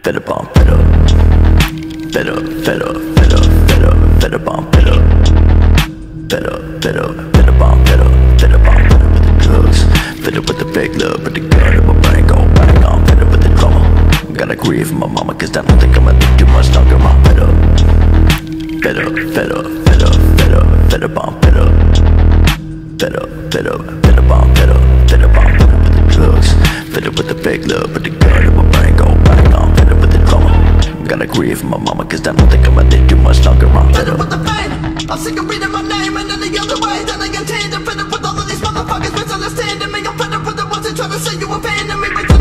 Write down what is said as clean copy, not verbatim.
fed up, I'm fed up. Fed up, fed up, fed up, fed up, fed up, I'm fed up. Fed up, fed up, fed up, I'm fed up. Fed up, I'm fed up with the drugs. Fed up with the fake love, with the gun in my brain go bang. I'm fed up with the drama. Gotta grieve for my mama, cause I don't think I'ma live too much longer. I'm fed up. Fed up, fed up, fed up, fed up, fed up, I'm fed up. Fed up, fed up, fed up, I'm fed up. Fed up, I'm fed up with the drugs. Fed up with the fake love, with the gun in my brain go bang. I'm fed up with the drama. Gotta grieve for my mama, cause I don't think I'ma live too much longer. I'm fed up with the pain. I'm sick of reading my name and any other way that I get tamed. I'm fed up with all of these motherfuckers misunderstanding me. I'm fed up with the ones that try to say you abandoned me.